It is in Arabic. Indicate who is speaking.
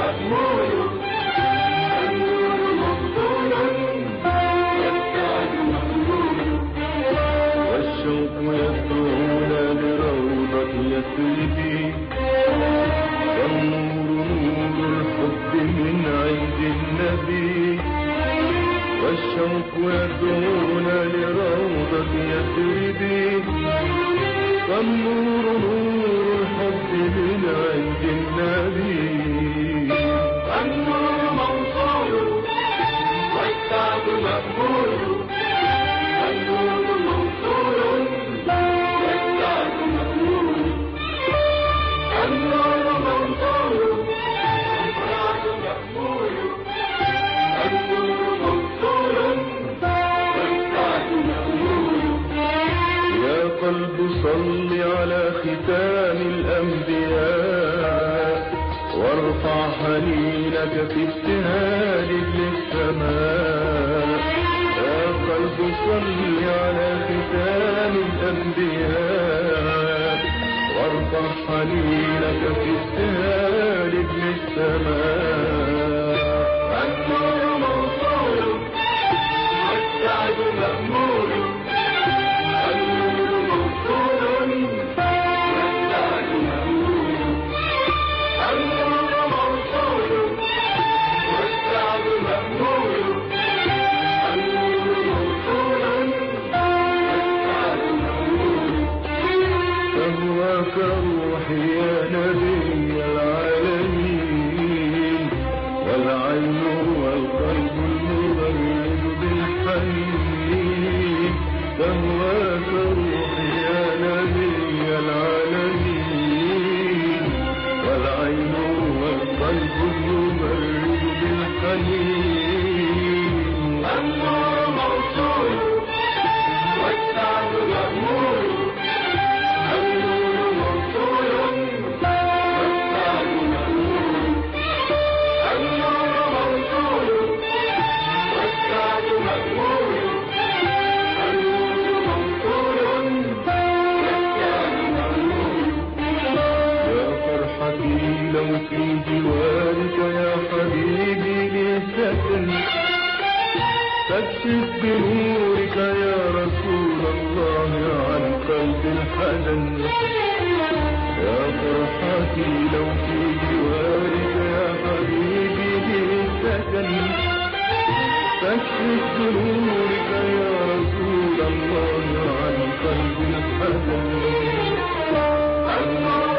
Speaker 1: مأمول النور مفضول والسعد مأمول والشوق يدعونا لروضة يثربي والنور نور الحب من عند النبي والشوق يدعونا لروضة يثربي والنور نور الحب من عند النبي النور موصول والسعد مأمول النور موصول والسعد مأمول النور موصول والسعد مأمول النور موصول والسعد مأمول يا قلب صل على ختام الأنبياء وارفع حنينك في ابتهال للسماء يا قلب صل على ختام الأنبياء وارفع حنينك في ابتهال للسماء النور موصول والسعد مأمول النور موصول والسعد مأمول النور موصول والسعد مأمول النور موصول والسعد مأمول فهواك روحي يا نبي العالمين والعين والقلب المبرد بالحنين فهواك روحي يا نبي العالمين والعين والقلب المبرد بالحنين النور موصول والسعد مأمول النور موصول والسعد مأمول النور موصول والسعد مأمول النور موصول والسعد مأمول يا فرحتي لو في جوارك يا حبيبي لي سكن فاكشف بنورك يا رسول الله عن قلب الحزن يا فرحتي لو في جوارك يا حبيبي لي سكن فاكشف بنورك يا رسول الله عن قلب الحزن